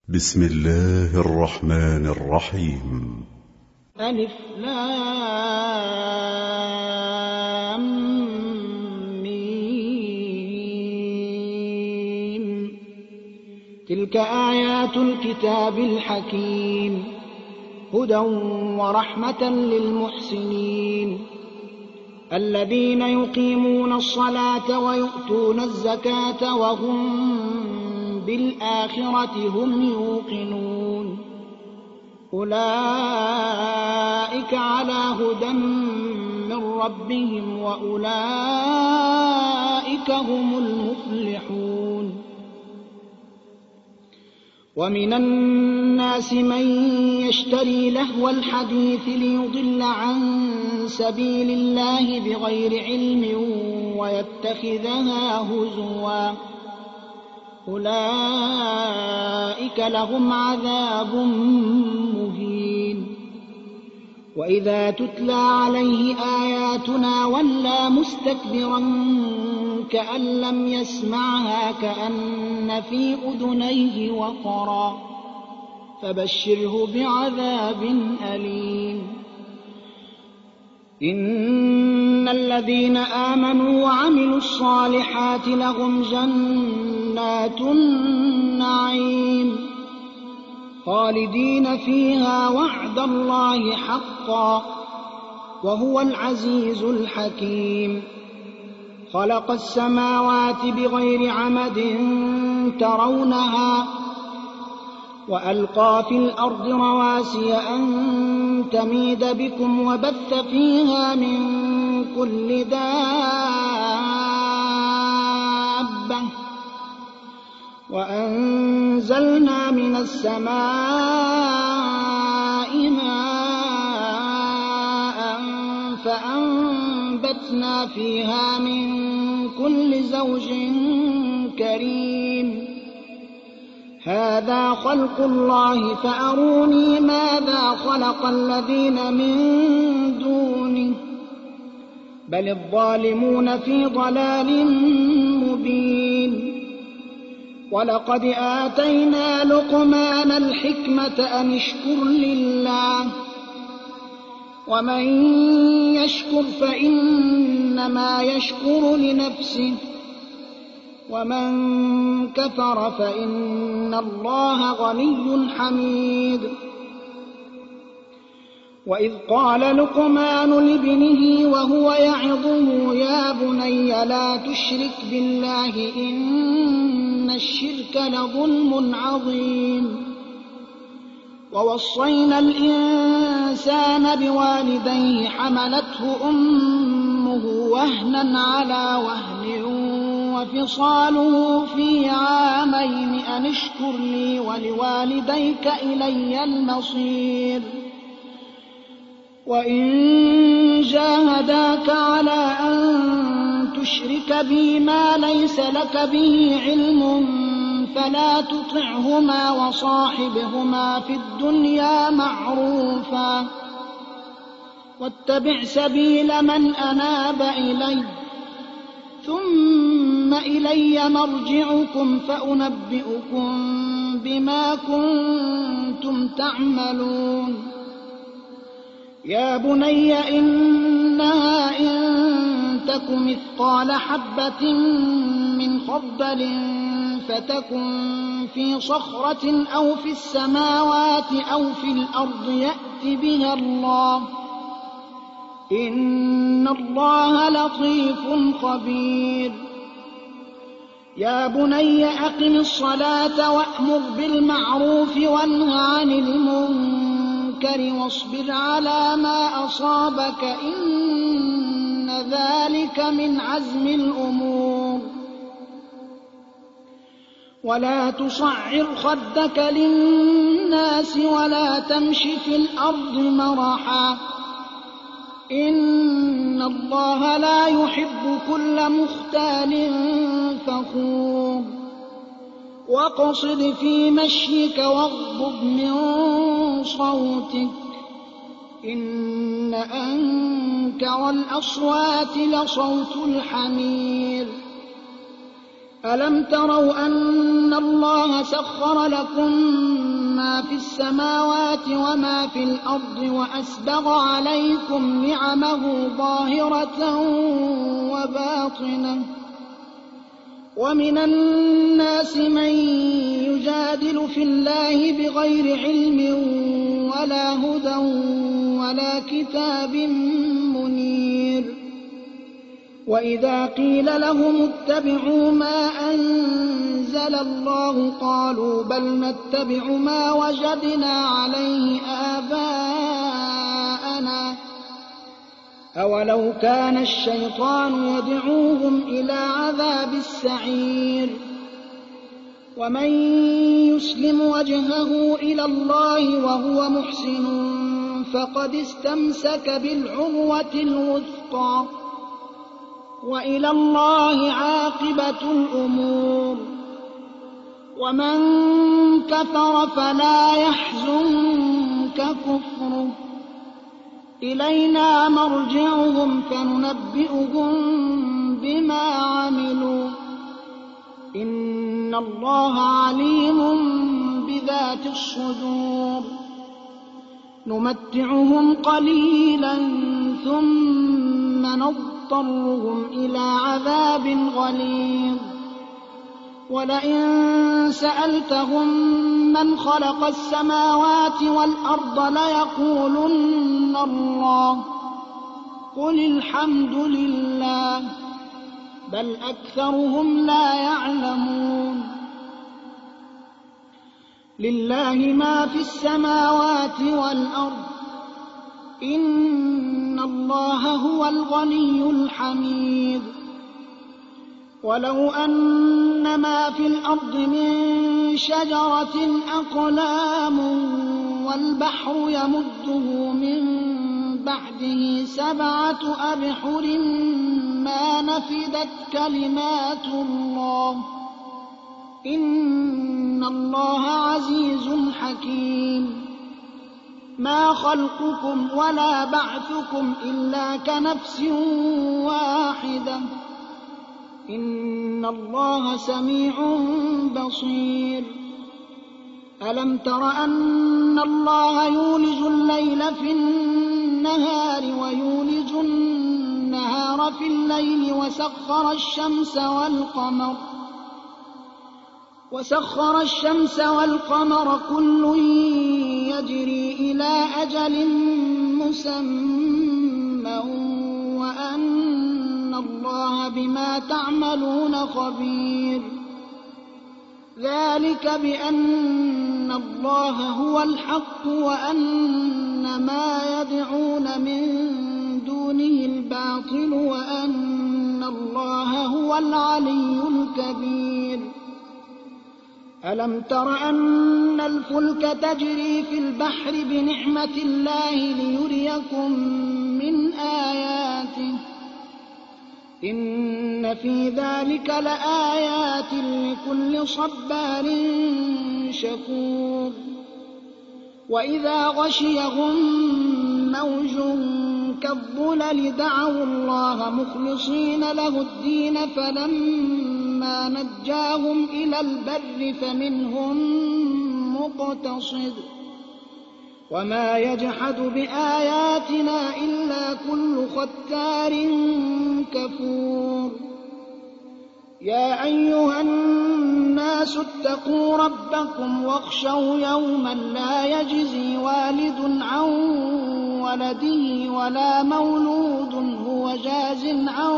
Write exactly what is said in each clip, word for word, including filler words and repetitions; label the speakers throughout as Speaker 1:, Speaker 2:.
Speaker 1: بسم الله الرحمن الرحيم.
Speaker 2: ألف لام ميم. تلك آيات الكتاب الحكيم، هدى ورحمة للمحسنين الذين يقيمون الصلاة ويؤتون الزكاة وهم بالآخرة هم يوقنون. أولئك على هدى من ربهم وأولئك هم المفلحون. ومن الناس من يشتري لهو الحديث ليضل عن سبيل الله بغير علم ويتخذها هزوا، أولئك لهم عذاب مهين. وإذا تتلى عليه آياتنا ولى مستكبرا كأن لم يسمعها كأن في أذنيه وقرا، فبشره بعذاب أليم. إن الذين آمنوا وعملوا الصالحات لهم جنات النعيم خالدين فيها وعد الله حقا، وهو العزيز الحكيم. خلق السماوات بغير عمد ترونها وألقى في الأرض رواسي أن تميد بكم وبث فيها من كل دابة، وأنزلنا من السماء ماء فأنبتنا فيها من كل زوج كريم. هذا خلق الله فأروني ماذا خلق الذين من دونه، بل الظالمون في ضلال مبين. ولقد آتينا لقمان الحكمة أن اشكر لله، ومن يشكر فإنما يشكر لنفسه، ومن كفر فإن الله غني حميد. وإذ قال لقمان لابنه وهو يعظه يا بني لا تشرك بالله إن الشرك لظلم عظيم. ووصينا الإنسان بوالديه حملته أمه وهنا على وهن وفصاله في عامين أن اشكر لي ولوالديك إلي المصير. وإن جاهداك على أن تشرك بي ما ليس لك به علم فلا تطعهما وصاحبهما في الدنيا معروفا، واتبع سبيل من أناب إلي، ثم إلي مرجعكم فأنبئكم بما كنتم تعملون. يا بني إنها إن تك مثقال حبة من خردل فتكن في صخرة أو في السماوات أو في الأرض يأت بها الله، إن الله لطيف خبير. يا بني أقم الصلاة وأمر بالمعروف وانه عن المنكر واصبر على ما أصابك إن ذلك من عزم الأمور. ولا تصعر خدك للناس ولا تمش في الأرض مرحا، إن الله لا يحب كل مختال فخور. واقصد في مشيك واغضض من صوتك، إن أنكر الأصوات لصوت الحمير. ألم تروا أن الله سخر لكم ما في السماوات وما في الأرض وأسبغ عليكم نعمه ظاهرة وباطنة ومن الناس من يجادل في الله بغير علم ولا هدى ولا كتاب منير وإذا قيل لهم اتبعوا ما أنزل الله قالوا بل نتبع ما وجدنا عليه آباءنا أولو كان الشيطان يدعوهم إلى عذاب السعير ومن يسلم وجهه إلى الله وهو محسن فقد استمسك بالعروة الوثقى وإلى الله عاقبة الأمور ومن كفر فلا يحزنك كفره إلينا مرجعهم فننبئهم بما عملوا إن الله عليم بذات الصدور نمتعهم قليلا ثم نضطرهم إلى عذاب غليظ ولئن سألتهم من خلق السماوات والأرض ليقولن الله قل الحمد لله بل أكثرهم لا يعلمون لله ما في السماوات والأرض إن الله هو الغني الحميد ولو أن ما في الأرض من شجرة أقلام والبحر يمده من بعده سبعة أبحر ما نفدت كلمات الله إن الله عزيز حكيم ما خلقكم ولا بعثكم إلا كنفس واحدة إن الله سميع بصير ألم تر أن الله يولج الليل في النهار ويولج النهار في الليل وسخر الشمس والقمر وسخر الشمس والقمر كل يجري إلى أجل مسمى وأن الله بما تعملون خبير ذلك بأن الله هو الحق وأن ما يدعون من دونه الباطل وأن الله هو العلي الكبير ألم تر أن الفلك تجري في البحر بنعمة الله ليريكم من آياته إن في ذلك لآيات لكل صبار شكور وإذا غشيهم موج كالظلل دعوا الله مخلصين له الدين فلما نجاهم إلى البر فمنهم مقتصد وما يجحد بآياتنا إلا كل ختار كفور يا أيها الناس اتقوا ربكم واخشوا يوما لا يجزي والد عن ولده ولا مولود هو جاز عن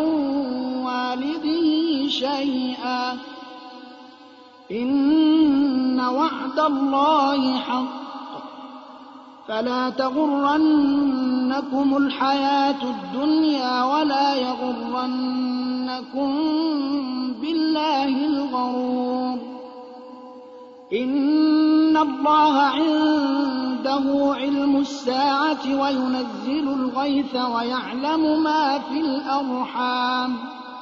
Speaker 2: والده شيئا إن وعد الله حق فلا تغرنكم الحياة الدنيا ولا يغرنكم بالله الغرور إن الله عنده علم الساعة وينزل الغيث ويعلم ما في الأرحام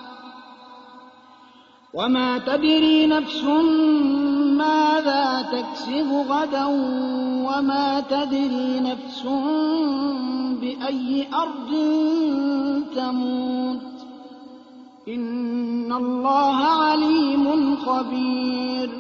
Speaker 2: وما تدري نفس ماذا تكسب غدا وما تدري نفس بأي أرض تموت إن الله عليم خبير